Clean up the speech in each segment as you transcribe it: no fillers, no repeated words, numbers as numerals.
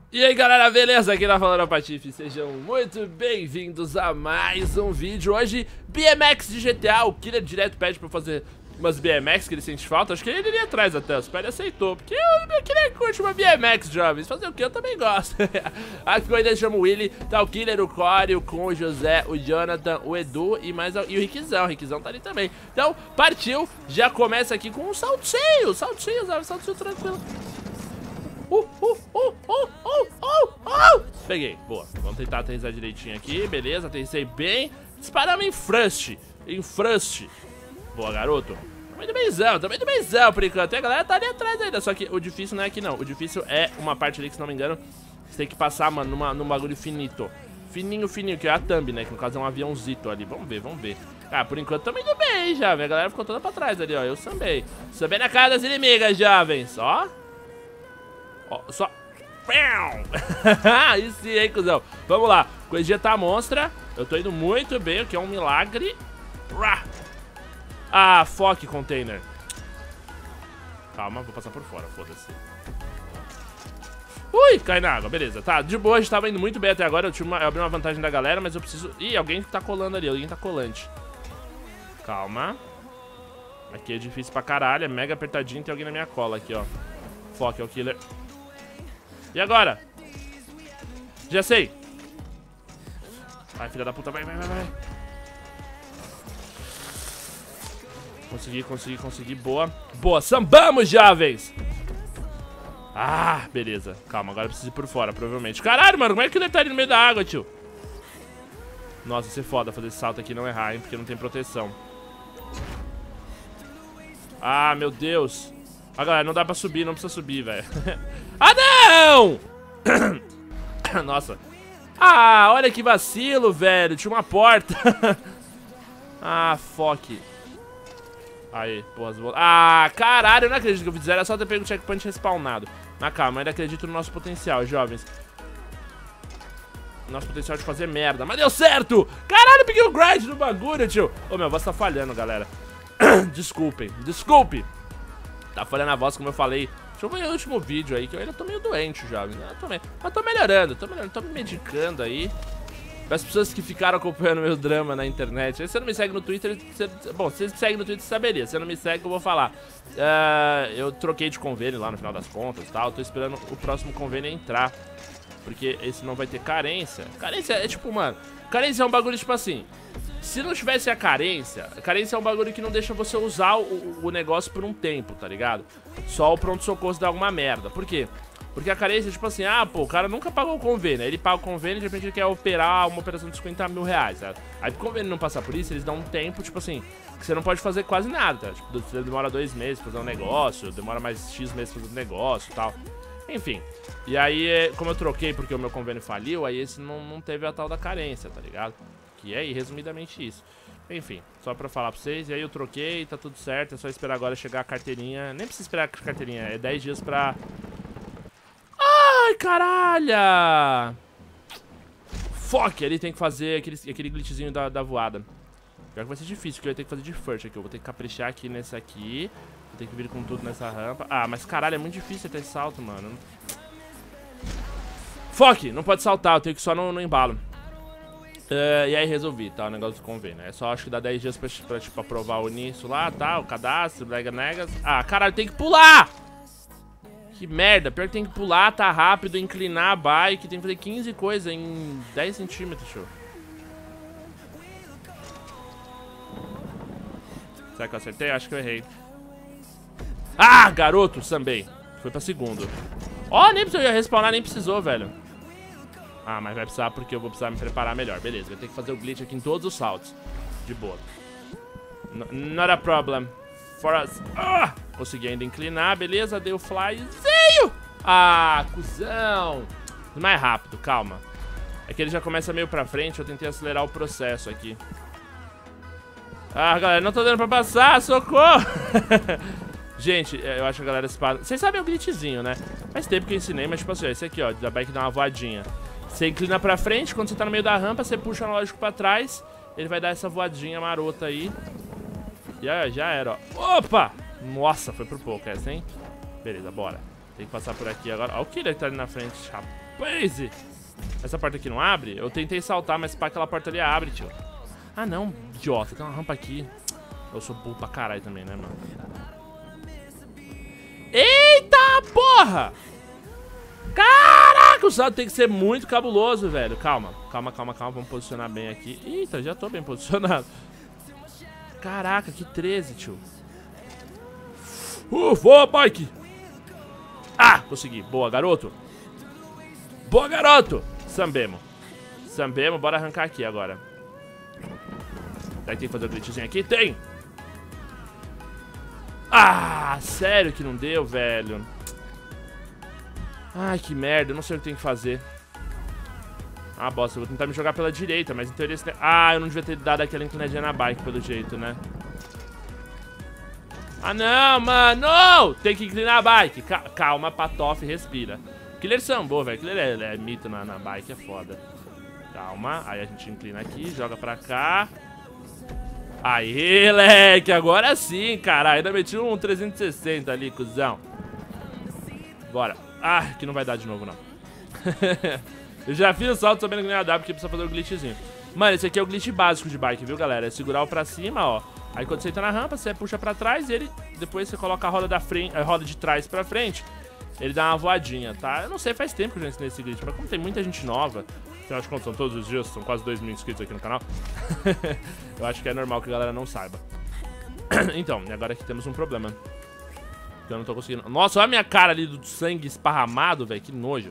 E aí galera, beleza? Aqui tá falando o Patife, sejam muito bem-vindos a mais um vídeo. Hoje, BMX de GTA, o Killer direto pede pra eu fazer umas BMX que ele sente falta. Acho que ele iria atrás até, o Super aceitou, porque o Killer curte uma BMX, jovens. Fazer o que? Eu também gosto. Aqui eu ainda chamo o Willy, tá o Killer, o Corey, o Con, o José, o Jonathan, o Edu e o Riquizão. O Riquizão tá ali também. Então, partiu, já começa aqui com um saltinho, saltinho tranquilo. Peguei, boa. Vamos tentar aterrissar direitinho aqui, beleza, aterrissei bem. Disparamos em Frust. Boa, garoto. Também do benzão por enquanto. E a galera tá ali atrás ainda, só que o difícil não é aqui não. O difícil é uma parte ali que, se não me engano, você tem que passar, mano, num bagulho finito. Fininho, que é a thumb, né, que no caso é um aviãozito ali. Vamos ver. Ah, por enquanto tamo indo bem, jovem. A galera ficou toda pra trás ali, ó. Eu sambei na cara das inimigas, jovens, ó. Ó, só. Aí sim, hein, cuzão. Vamos lá. Coisinha tá monstra. Eu tô indo muito bem, o que é um milagre. Ah, fuck container. Calma, vou passar por fora, foda-se. Ui, cai na água, beleza. Tá, de boa, a gente tava indo muito bem até agora. Eu abri uma vantagem da galera, mas eu preciso... Ih, alguém tá colando ali, alguém tá colante. Calma. Aqui é difícil pra caralho, é mega apertadinho. Tem alguém na minha cola aqui, ó. Fuck, é o Killer. E agora? Já sei. Vai, filha da puta, vai. Consegui, boa. Boa, sambamos, jovens. Ah, beleza. Calma, agora eu preciso ir por fora, provavelmente. Caralho, mano, como é que ele tá ali no meio da água, tio? Nossa, isso é foda fazer esse salto aqui e não errar, hein, porque não tem proteção. Ah, meu Deus. Ah, galera, não dá pra subir, não precisa subir, velho. Ah, não! Nossa. Ah, olha que vacilo, velho. Tinha uma porta. Ah, fuck. Aí, porra. Ah, caralho, eu não acredito que eu fiz. Era só ter pego o checkpoint respawnado. Mas calma, eu ainda acredito no nosso potencial, jovens. Nosso potencial de fazer merda. Mas deu certo! Caralho, eu peguei o grind do bagulho, tio. Ô, meu, a voz tá falhando, galera. Desculpe. Tá falhando a voz, como eu falei. Deixa eu ver o último vídeo aí, que eu ainda tô meio doente, jovem. Mas tô melhorando, tô me medicando aí. Para as pessoas que ficaram acompanhando meu drama na internet. Se você não me segue no Twitter, bom, se você me segue no Twitter, você saberia. Se você não me segue, eu vou falar. Eu troquei de convênio lá no final das contas e tal. Tô esperando o próximo convênio entrar, porque esse não vai ter carência. Carência é tipo, mano, carência é um bagulho tipo assim. Se não tivesse a carência é um bagulho que não deixa você usar o negócio por um tempo, tá ligado? Só o pronto-socorro se dá alguma merda. Por quê? Porque a carência é tipo assim, ah, pô, o cara nunca pagou o convênio. Aí ele paga o convênio e de repente ele quer operar uma operação de 50 mil reais, sabe? Aí pro convênio não passar por isso, eles dão um tempo, tipo assim, que você não pode fazer quase nada, tá? Tipo, você demora 2 meses pra fazer um negócio, demora mais X meses pra fazer um negócio e tal. Enfim. E aí, como eu troquei porque o meu convênio faliu, aí esse não teve a tal da carência, tá ligado? Que é, resumidamente, isso. Enfim, só pra falar pra vocês. E aí eu troquei, tá tudo certo. É só esperar agora chegar a carteirinha. Nem precisa esperar a carteirinha, é 10 dias pra... Ai, caralho! Fuck, ele tem que fazer aquele glitchzinho da voada. Pior que vai ser difícil, porque eu vou ter que fazer de first aqui. Eu vou ter que caprichar aqui nesse aqui. Vou ter que vir com tudo nessa rampa. Ah, mas caralho, é muito difícil ter esse salto, mano. Fuck, não pode saltar, eu tenho que ir só no embalo. E aí resolvi, tá, o negócio do convênio. É só, acho que dá 10 dias pra tipo, aprovar o início lá, tá, o cadastro, negas. Ah, caralho, tem que pular! Que merda, pior que tem que pular, tá rápido, inclinar a bike, tem que fazer 15 coisas em 10 centímetros, show. Será que eu acertei? Acho que eu errei. Ah, garoto, sambei. Foi pra segundo. Ó, nem precisou, eu ia respawnar, nem precisou, velho. Ah, mas vai precisar porque eu vou precisar me preparar melhor. Beleza, vou ter que fazer o glitch aqui em todos os saltos. De boa. Not a problem. For us. Ah! Consegui ainda inclinar, beleza. Dei o flyzinho. Ah, cuzão. Mais rápido, calma. É que ele já começa meio pra frente. Eu tentei acelerar o processo aqui. Ah, galera, não tô dando pra passar. Socorro. Gente, eu acho que a galera se para. Vocês sabem o glitchzinho, né? Faz tempo que eu ensinei, mas tipo assim, esse aqui, ó, da bike dá uma voadinha. Você inclina pra frente, quando você tá no meio da rampa, você puxa o analógico pra trás. Ele vai dar essa voadinha marota aí. Já era, ó. Opa! Nossa, foi por pouco essa, hein? Beleza, bora. Tem que passar por aqui agora. Olha o Killer que tá ali na frente, rapaz. Essa porta aqui não abre? Eu tentei saltar, mas pá, aquela porta ali abre, tio. Ah, não, idiota. Tem uma rampa aqui. Eu sou burro pra caralho também, né, mano? Eita, porra! Caraca, o salto tem que ser muito cabuloso, velho. Calma, calma, calma, calma. Vamos posicionar bem aqui. Eita, já tô bem posicionado. Caraca, que 13, tio. Voa, bike! Ah, consegui. Boa, garoto. Boa, garoto. Sambemo. Sambemo, bora arrancar aqui agora. Daí tem que fazer o glitchzinho aqui? Tem! Ah, sério que não deu, velho. Ai, que merda, eu não sei o que tem que fazer. Ah, bosta, eu vou tentar me jogar pela direita, mas em teoria... Ah, eu não devia ter dado aquela inclinadinha na bike, pelo jeito, né? Ah, não, mano! Tem que inclinar a bike. Calma, Patof, respira. Killer sambou, velho. Killer é mito na bike, é foda. Calma, aí a gente inclina aqui, joga pra cá. Aí, leque, agora sim, cara. Ainda meti um 360 ali, cuzão. Bora. Ah, que não vai dar de novo, não. Eu já fiz o salto sabendo que não ia dar, porque precisa fazer o glitchzinho. Mano, esse aqui é o glitch básico de bike, viu, galera? É segurar o pra cima, ó. Aí quando você entra na rampa, você puxa pra trás e ele... Depois você coloca a roda da frente, a roda de trás pra frente. Ele dá uma voadinha, tá? Eu não sei, faz tempo que eu já ensinei esse glitch, mas como tem muita gente nova... Afinal de contas, são todos os dias, são quase 2.000 inscritos aqui no canal. Eu acho que é normal que a galera não saiba. Então, e agora aqui temos um problema. Que eu não tô conseguindo... Nossa, olha a minha cara ali do sangue esparramado, velho. Que nojo.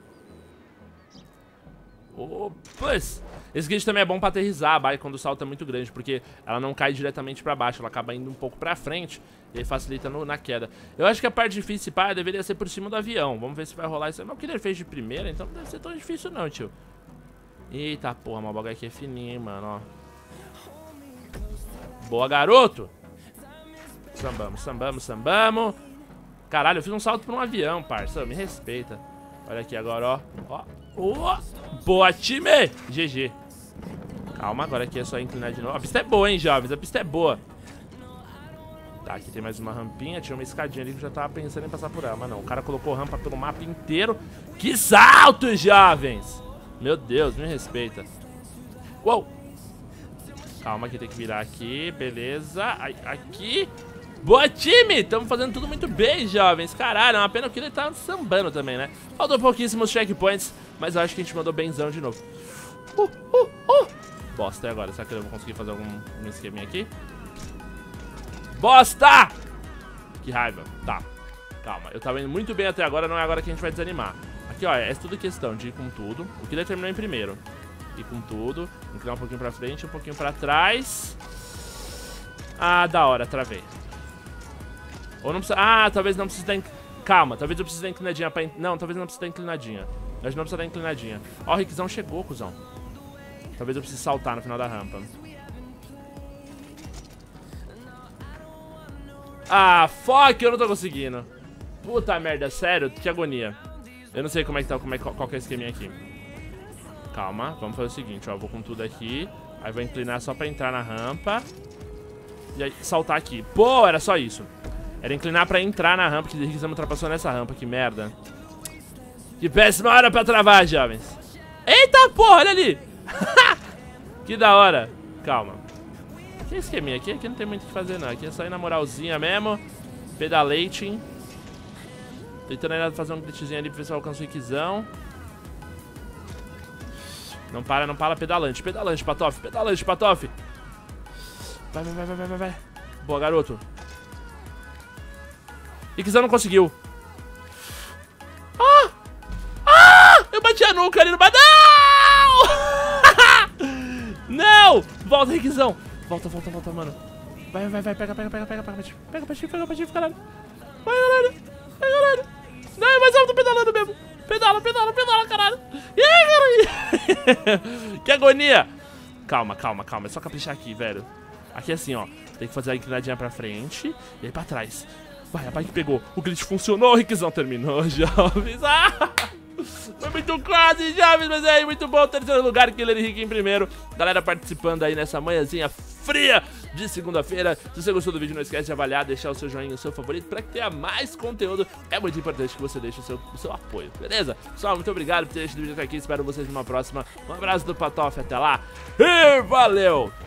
Opa! Esse glitch também é bom pra aterrissar a bike quando o salto é muito grande, porque ela não cai diretamente pra baixo, ela acaba indo um pouco pra frente, e aí facilita na queda. Eu acho que a parte difícil, pá, deveria ser por cima do avião. Vamos ver se vai rolar isso aí. Mas o que ele fez de primeira, então não deve ser tão difícil não, tio. Eita porra, uma bagulho aqui é fininho, mano, ó. Boa, garoto! Sambamos, sambamos, sambamos. Caralho, eu fiz um salto pra um avião, parça. Me respeita. Olha aqui agora, ó. Ó. Boa, time! GG. Calma, agora aqui é só inclinar de novo. A pista é boa, hein, jovens? A pista é boa. Tá, aqui tem mais uma rampinha. Tinha uma escadinha ali que eu já tava pensando em passar por ela. Mas não, o cara colocou rampa pelo mapa inteiro. Que salto, jovens! Meu Deus, me respeita. Uou! Calma que tem que virar aqui, beleza. Aqui. Boa, time! Estamos fazendo tudo muito bem, jovens. Caralho, é uma pena que ele tá sambando também, né? Faltou pouquíssimos checkpoints, mas eu acho que a gente mandou benzão de novo. Bosta, e agora? Será que eu vou conseguir fazer algum esqueminha aqui? Bosta! Que raiva. Tá, calma. Eu tava indo muito bem até agora, não é agora que a gente vai desanimar. Aqui, ó, é tudo questão de ir com tudo. O que determinou em primeiro. Ir com tudo. Inclinar um pouquinho pra frente, um pouquinho pra trás. Ah, da hora, travei. Ou não precisa... Ah, talvez não precise dar... Calma, talvez eu precise dar inclinadinha pra... Não, talvez não precise dar inclinadinha. A gente não precisa dar inclinadinha. Ó, o Rickzão chegou, cuzão. Talvez eu precise saltar no final da rampa. Ah, fuck, eu não tô conseguindo. Puta merda, sério, que agonia. Eu não sei como é que tá, qual que é o esqueminha aqui. Calma, vamos fazer o seguinte, ó. Eu vou com tudo aqui. Aí vou inclinar só pra entrar na rampa. E aí saltar aqui. Pô, era só isso. Era inclinar pra entrar na rampa, que o Rickzão me ultrapassou nessa rampa, que merda. Que péssima hora pra travar, jovens. Eita porra, olha ali. Que da hora. Calma. Que esqueminha aqui? Aqui não tem muito o que fazer não. Aqui é só ir na moralzinha mesmo. Pedalating. Tentando ainda fazer um glitchzinho ali pra ver se eu alcanço o Rickzão. Não para, pedalante. Pedalante, Patof. Pedalante, Patof. Vai. Boa, garoto. Rickzão não conseguiu. Eu bati a nuca ali no... Não! Não! Volta, Rickzão. Volta, mano. Vai. Pega pra ti, caralho. Vai, galera. Não, é mais alto pedalando mesmo. Pedala, caralho. E aí, cara? Que agonia. Calma. É só caprichar aqui, velho. Aqui é assim, ó. Tem que fazer a inclinadinha pra frente e aí pra trás. Vai, a bike pegou. O glitch funcionou, o Rickzão terminou, jovens. Foi muito quase, Chaves, mas aí, muito bom. Terceiro lugar, Killer Henrique em primeiro. Galera participando aí nessa manhãzinha fria de segunda-feira. Se você gostou do vídeo, não esquece de avaliar, deixar o seu joinha, o seu favorito, pra que tenha mais conteúdo. É muito importante que você deixe o seu apoio, beleza? Pessoal, muito obrigado por ter assistido o vídeo até aqui. Espero vocês numa próxima. Um abraço do Patof, até lá e valeu!